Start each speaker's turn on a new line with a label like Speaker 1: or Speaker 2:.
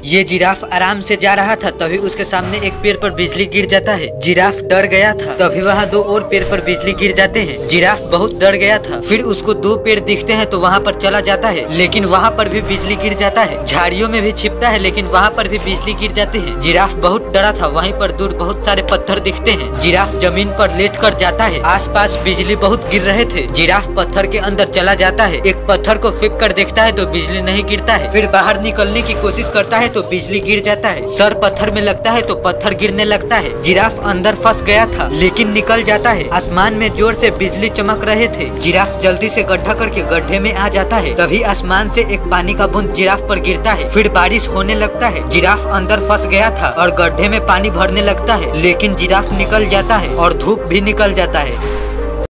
Speaker 1: ये जिराफ आराम से जा रहा था, तभी उसके सामने एक पेड़ पर बिजली गिर जाता है। जिराफ डर गया था, तभी वहाँ दो और पेड़ पर बिजली गिर जाते हैं। जिराफ बहुत डर गया था। फिर उसको दो पेड़ दिखते हैं तो वहाँ पर चला जाता है, लेकिन वहाँ पर भी बिजली गिर जाता है। झाड़ियों में भी छिपता है, लेकिन वहाँ पर भी बिजली गिर जाते हैं। जिराफ बहुत डरा था। वहीं पर दूर बहुत सारे पत्थर दिखते हैं। जिराफ जमीन पर लेट कर जाता है। आसपास बिजली बहुत गिर रहे थे। जिराफ पत्थर के अंदर चला जाता है। एक पत्थर को फेंक कर देखता है तो बिजली नहीं गिरता है। फिर बाहर निकलने की कोशिश करता है तो बिजली गिर जाता है। सर पत्थर में लगता है तो पत्थर गिरने लगता है। जिराफ अंदर फंस गया था, लेकिन निकल जाता है। आसमान में जोर से बिजली चमक रहे थे। जिराफ जल्दी से गड्ढा करके गड्ढे में आ जाता है। तभी आसमान से एक पानी का बूंद जिराफ पर गिरता है। फिर बारिश होने लगता है। जिराफ अंदर फंस गया था और गड्ढे में पानी भरने लगता है, लेकिन जिराफ निकल जाता है और धूप भी निकल जाता है।